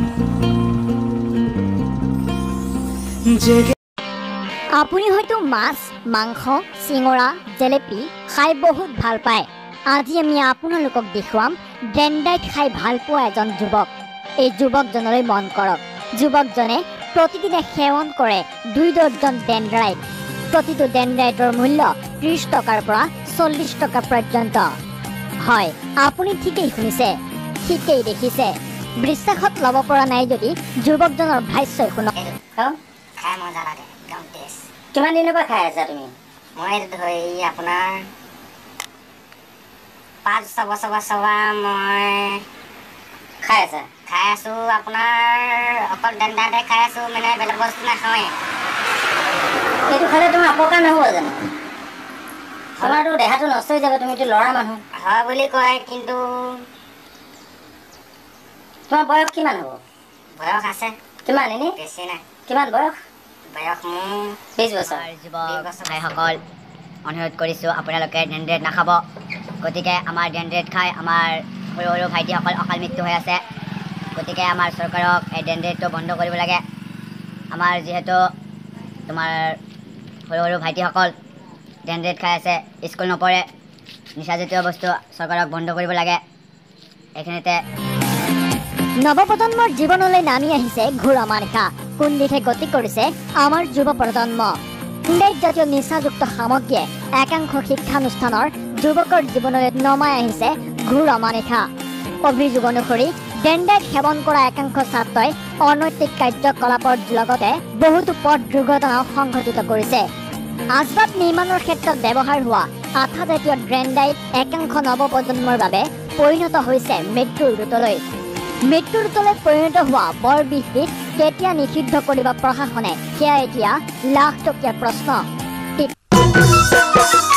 আপুনি হয়তো মাছ মাংস চিঙৰা জেলেপি খাই বহুত ভাল পায় আজি আমি আপোনালোকক দেখুৱাম ডেনড্ৰাইট খাই ভাল পোৱা এজন যুৱক এই যুৱকজনলৈ মন কৰক যুৱকজনে প্ৰতিদিনে সেৱন কৰে 2 ডজন ডেনড্ৰাইট প্ৰতিটো ডেনড্ৰাইটৰ মূল্য 30 টকাৰ পৰা 40 টকা পৰ্যন্ত হয় আপুনি ঠিকই শুনিছে ঠিকই দেখিছে বিশ্বাসত ল'ব পৰা নাই যদি যুৱকজনৰ ভাষ্য শুনক খাই মজা লাগে একদম টেষ্ট কিমান দিনৰ পৰা খাই আছা তুমি মই ধৰি আপোনাৰ 5-6 বছৰ মই খাই আছা খাই আছো আপোনাৰ অকল ডেনড্ৰাইটে খাই আছো মানে বেলেগ বস্তু নাখাওঁৱে এইটো খালে তোমাৰ অপকাৰ নহ'ব জানো তোমাৰতো দেহাটো নষ্ট হৈ যাব তুমিতো ল'ৰা মানুহ হয় বুলি কয় কিন্তু তোমাৰ বয়স কিমান হ'ব বয়স আছে কিমান এনেই বেছি নাই কিমান বয়স মোৰ 20 বছৰ ভাইসকল অনুৰোধ কৰিছোঁ আপোনালোকে ডেনড্ৰাইট নাখাব গতিকে আমাৰ ডেনড্ৰাইট খাই আমাৰ সৰু সৰু ভাইটিসকল অকাল মৃত্যু হৈ আছে গতিকে আমাৰ চৰকাৰক এই ডেনড্ৰাইটটো বন্ধ কৰিব লাগে আমাৰ যিহেতু তোমাৰ সৰু সৰু ভাইটিসকল ডেনড্ৰাইট খাই আছে স্কুল নপঢ়ে নিচাজাতীয় বস্তু চৰকাৰক বন্ধ কৰিব লাগে এইখিনিতে নৱপ্ৰজন্মৰ জীৱনলৈ নামি আহিছে ঘোৰ আমানিশা কোন দিশে গতি কৰিছে আমাৰ যুৱ প্ৰজন্ম ডেনড্ৰাইট জাতীয় নিচাযুক্ত সামগ্ৰীয়ে একাংশ শিক্ষানুষ্ঠানৰ যুৱকৰ জীৱনলৈ নমাই আহিছে ঘোৰ আমানিশা অভিযোগ অনুসৰি ডেনড্ৰাইট সেৱন কৰা একাংশ ছাত্ৰই অনৈতিক কাৰ্যকলাপৰ লগতে বহুতো পথ দুৰ্ঘটনাও সংঘটিত কৰিছে আচবাব নিৰ্মাণৰ ক্ষেত্ৰত ব্যৱহাৰ হোৱা আঠাজাতীয় ডেনড্ৰাইট একাংশ নৱপ্ৰজন্মৰ বাবে পৰিণত হৈছে মৃত্যুৰ ৰোটলৈ পৰিণত হোৱা বৰ বিষ কেতিয়া নিষিদ্ধ কৰিব প্ৰশাসনে সেয়া এতিয়া লাখ টকীয়া প্ৰশ্ন